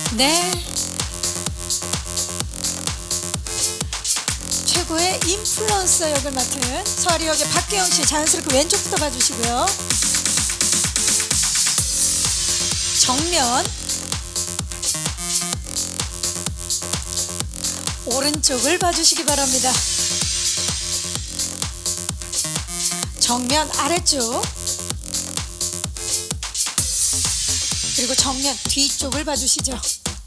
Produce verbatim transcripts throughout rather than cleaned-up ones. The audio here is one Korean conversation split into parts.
네. 최고의 인플루언서 역을 맡은 서아리 역의 박규영 씨 자연스럽게 왼쪽부터 봐주시고요. 정면 오른쪽을 봐주시기 바랍니다. 정면 아래쪽 그리고 정면 뒤쪽을 봐주시죠.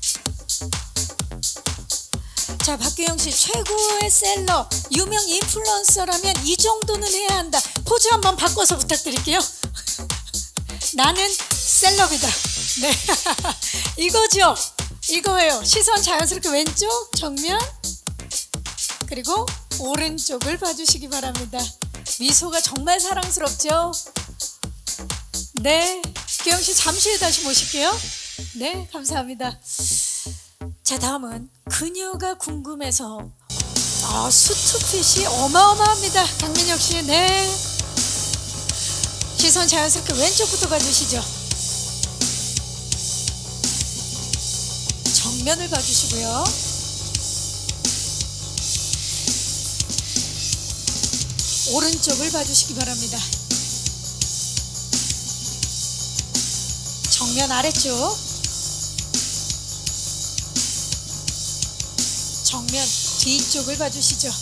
자, 박규영씨 최고의 셀러 유명 인플루언서라면 이 정도는 해야 한다. 포즈 한번 바꿔서 부탁드릴게요. 나는 셀럽이다. 네. 이거죠. 이거예요. 시선 자연스럽게 왼쪽 정면 그리고 오른쪽을 봐주시기 바랍니다. 미소가 정말 사랑스럽죠. 네, 규영씨 잠시 후에 다시 모실게요. 네, 감사합니다. 자, 다음은 그녀가 궁금해서 아, 수트핏이 어마어마합니다. 강민혁씨. 네, 시선 자연스럽게 왼쪽부터 봐주시죠. 정면을 봐주시고요. 오른쪽을 봐주시기 바랍니다. 정면 아래쪽 정면 뒤쪽을 봐주시죠.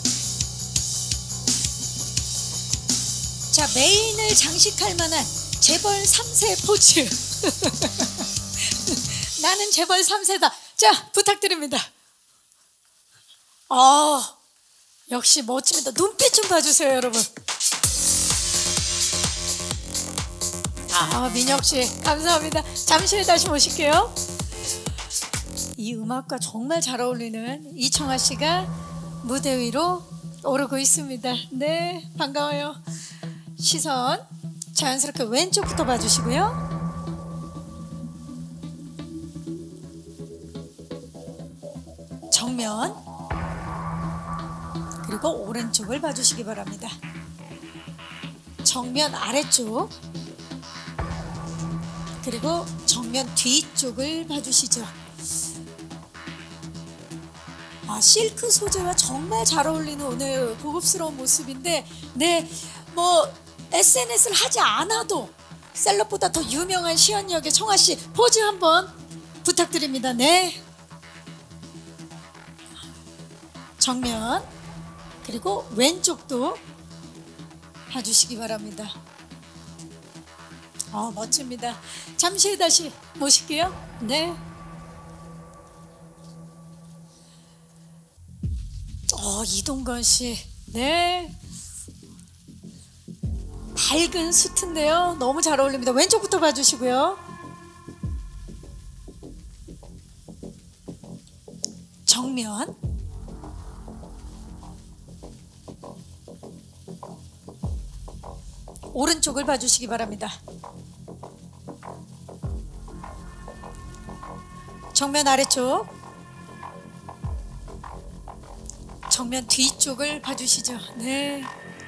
자, 메인을 장식할 만한 재벌 삼 세 포즈. 나는 재벌 삼 세다. 자, 부탁드립니다. 아, 역시 멋집니다. 눈빛 좀 봐주세요, 여러분. 아, 민혁씨 감사합니다. 잠시 후에 다시 모실게요. 이 음악과 정말 잘 어울리는 이청아씨가 무대 위로 오르고 있습니다. 네, 반가워요. 시선 자연스럽게 왼쪽부터 봐주시고요. 정면 그리고 오른쪽을 봐주시기 바랍니다. 정면 아래쪽 그리고 정면 뒤쪽을 봐주시죠. 아, 실크 소재와 정말 잘 어울리는 오늘 고급스러운 모습인데, 네, 뭐 에스엔에스를 하지 않아도 셀럽보다 더 유명한 시연역의 청아씨 포즈 한번 부탁드립니다. 네, 정면 그리고 왼쪽도 봐주시기 바랍니다. 어, 멋집니다. 잠시 후에 다시 모실게요. 네. 어, 이동건 씨. 네. 밝은 수트인데요. 너무 잘 어울립니다. 왼쪽부터 봐주시고요. 정면. 오른쪽을 봐주시기 바랍니다. 정면 아래쪽 정면 뒤쪽을 봐주시죠. 네,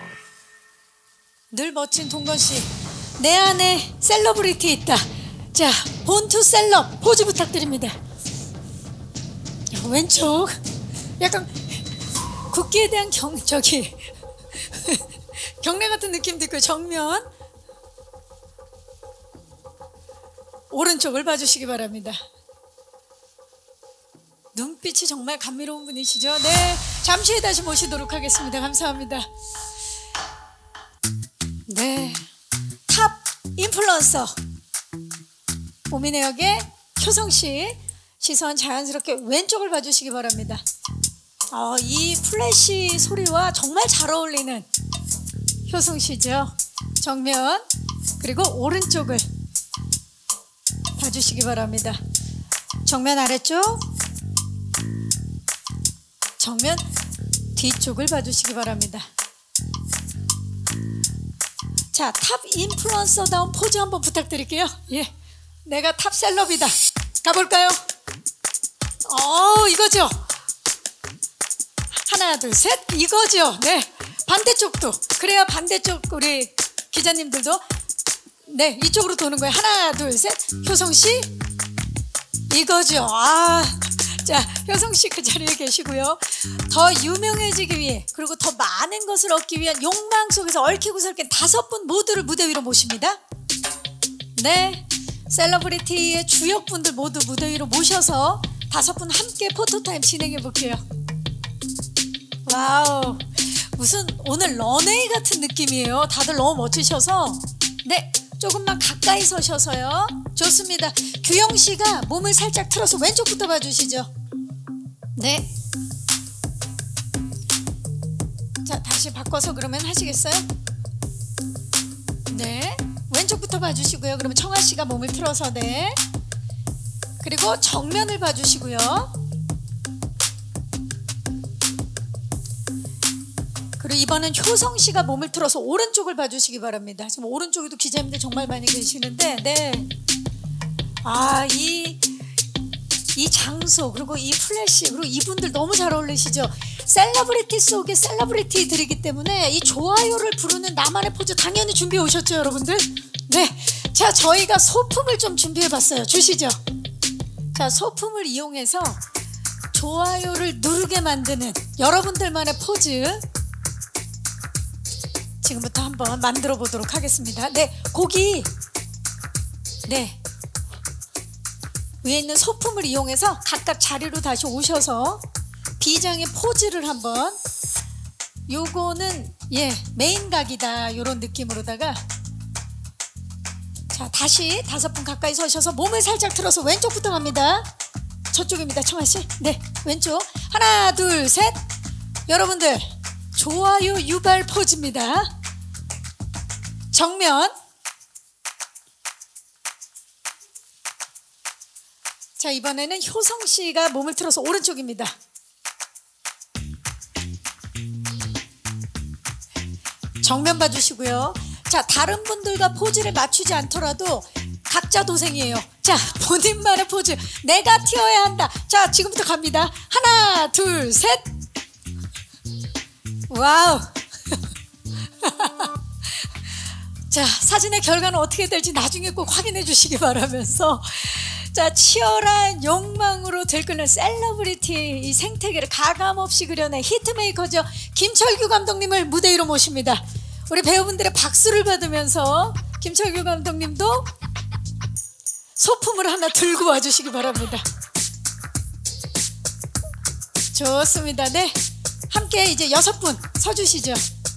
늘 멋진 동건씨. 내 안에 셀러브리티 있다. 자, 본투 셀럽 포즈 부탁드립니다. 왼쪽 약간 국기에 대한 경 저기 경례 같은 느낌도 있고. 정면 오른쪽을 봐주시기 바랍니다. 눈빛이 정말 감미로운 분이시죠. 네, 잠시 후에 다시 모시도록 하겠습니다. 감사합니다. 네, 탑 인플루언서 오민의 역의 효성씨 시선 자연스럽게 왼쪽을 봐주시기 바랍니다. 어, 이 플래시 소리와 정말 잘 어울리는 효성씨죠. 정면 그리고 오른쪽을 봐주시기 바랍니다. 정면 아래쪽 정면 뒤쪽을 봐주시기 바랍니다. 자, 탑 인플루언서다운 포즈 한번 부탁드릴게요. 예, 내가 탑 셀럽이다. 가볼까요? 어, 이거죠. 하나 둘 셋, 이거죠. 네, 반대쪽도 그래야 반대쪽 우리 기자님들도 네, 이쪽으로 도는 거예요. 하나 둘 셋, 효성씨 이거죠. 아, 자, 효성 씨 그 자리에 계시고요. 더 유명해지기 위해 그리고 더 많은 것을 얻기 위한 욕망 속에서 얽히고 설킨 다섯 분 모두를 무대 위로 모십니다. 네, 셀러브리티의 주역분들 모두 무대 위로 모셔서 다섯 분 함께 포토타임 진행해 볼게요. 와우, 무슨 오늘 런웨이 같은 느낌이에요. 다들 너무 멋지셔서. 네, 조금만 가까이 서셔서요. 좋습니다. 규영 씨가 몸을 살짝 틀어서 왼쪽부터 봐주시죠. 네. 자, 다시 바꿔서 그러면 하시겠어요? 네. 왼쪽부터 봐주시고요. 그러면 청아 씨가 몸을 틀어서. 네. 그리고 정면을 봐주시고요. 그리고 이번엔 효성 씨가 몸을 틀어서 오른쪽을 봐주시기 바랍니다. 지금 오른쪽에도 기자님들 정말 많이 계시는데, 네. 아, 이, 이 장소, 그리고 이 플래시, 그리고 이분들 너무 잘 어울리시죠? 셀러브리티 속의 셀러브리티들이기 때문에 이 좋아요를 부르는 나만의 포즈 당연히 준비해 오셨죠, 여러분들? 네. 자, 저희가 소품을 좀 준비해 봤어요. 주시죠. 자, 소품을 이용해서 좋아요를 누르게 만드는 여러분들만의 포즈 지금부터 한번 만들어 보도록 하겠습니다. 네, 고기. 네. 위에 있는 소품을 이용해서 각각 자리로 다시 오셔서 비장의 포즈를 한번, 요거는 예 메인 각이다 요런 느낌으로다가, 자 다시 다섯 분 가까이 서셔서 몸을 살짝 틀어서 왼쪽부터 갑니다. 저쪽입니다, 청아씨. 네, 왼쪽. 하나 둘 셋. 여러분들 좋아요 유발 포즈입니다. 정면. 자, 이번에는 효성씨가 몸을 틀어서 오른쪽입니다. 정면 봐주시고요. 자, 다른 분들과 포즈를 맞추지 않더라도 각자 도생이에요. 자, 본인만의 포즈. 내가 튀어야 한다. 자, 지금부터 갑니다. 하나 둘 셋. 와우. 자, 사진의 결과는 어떻게 될지 나중에 꼭 확인해 주시기 바라면서, 자, 치열한 욕망으로 들끓는 셀러브리티 이 생태계를 가감없이 그려낸 히트메이커죠. 김철규 감독님을 무대 위로 모십니다. 우리 배우분들의 박수를 받으면서 김철규 감독님도 소품을 하나 들고 와주시기 바랍니다. 좋습니다. 네, 함께 이제 여섯 분 서주시죠.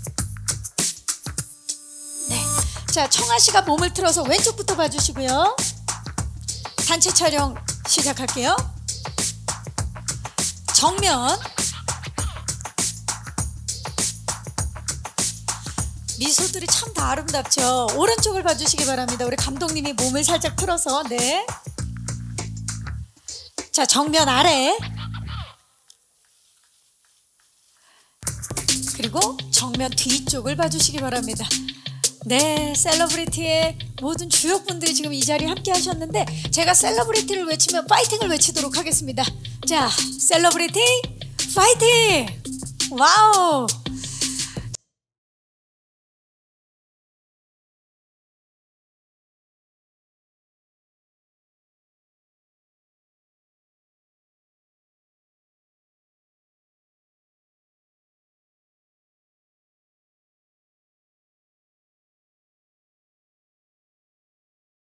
네, 자, 청아씨가 몸을 틀어서 왼쪽부터 봐주시고요. 단체 촬영 시작할게요. 정면. 미소들이 참 다 아름답죠. 오른쪽을 봐주시기 바랍니다. 우리 감독님이 몸을 살짝 틀어서. 네. 자, 정면 아래. 그리고 정면 뒤쪽을 봐주시기 바랍니다. 네, 셀러브리티의 모든 주역분들이 지금 이 자리에 함께 하셨는데, 제가 셀러브리티를 외치면 파이팅을 외치도록 하겠습니다. 자, 셀러브리티 파이팅! 와우!